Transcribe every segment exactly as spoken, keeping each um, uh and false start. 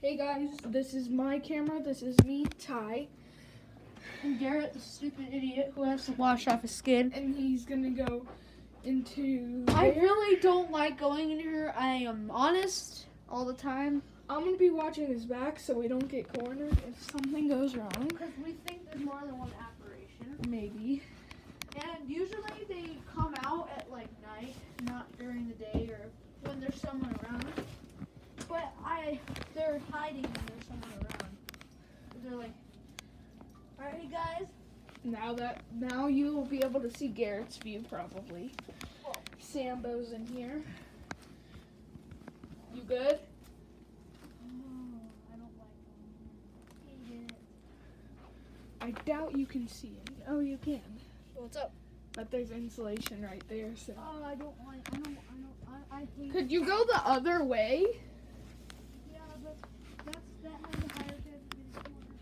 Hey guys, this is my camera. This is me, Ty. And Garrett, the stupid idiot who has to wash off his skin. And he's gonna go into I there. really don't like going in here. I am honest all the time. I'm gonna be watching his back so we don't get cornered if something goes wrong. Because we think there's more than one apparition. Maybe. And usually they come out at like night, not during the day or when there's someone around. But I, they're hiding when there's someone around. They're like, alright, hey guys. Now that now you will be able to see Garrett's view probably. Whoa. Sambo's in here. You good? Oh, I don't like going here. I doubt you can see it. Oh, you can. What's up? But there's insulation right there. So. Oh, I don't like. I don't. I don't. I, I hate. Could you go the other way? Yeah, but that's that has a higher chance of getting cornered.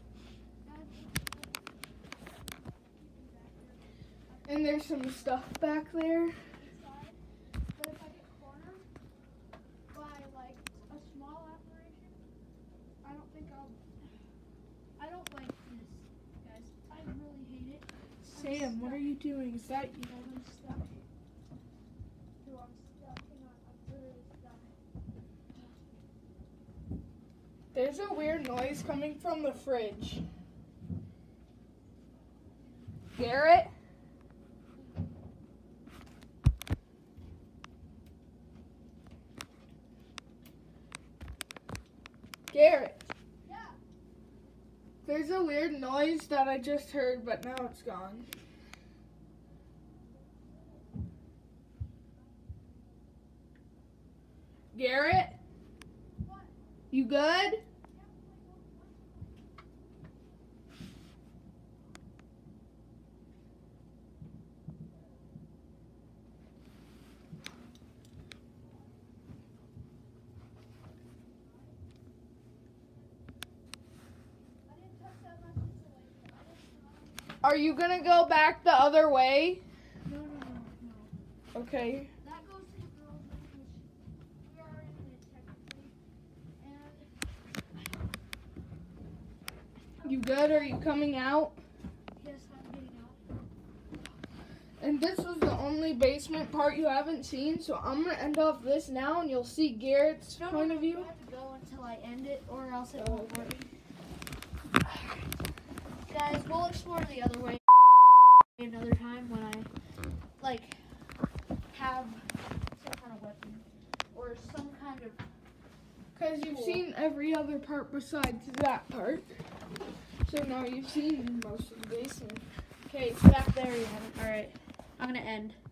And there's some stuff back there. Inside. But if I get cornered by like a small apparition, I don't think I'll. I don't like this, guys. I really hate it. Sam, what are you doing? Is that you? I'm stuck. Dude, I'm stuck. Hang on, I'm literally stuck. There's a weird noise coming from the fridge. Garrett? Garrett? Yeah. There's a weird noise that I just heard, but now it's gone. Garrett? What? You good? Are you gonna go back the other way? No, no, no, no. Okay. That goes to the girls' room, which we are in it technically. And You good? Are you coming out? yes, I'm getting out. And this was the only basement part you haven't seen, so I'm gonna end off this now and you'll see Garrett's No, point no, of you view. have to go until I end it, or else it Oh, won't work. Guys, we'll explore the other way another time when I like have some kind of weapon or some kind of. Because you've Cool. seen every other part besides that part. So now you've seen most of the basement. Okay, it's back there. You have it. All right, I'm gonna end.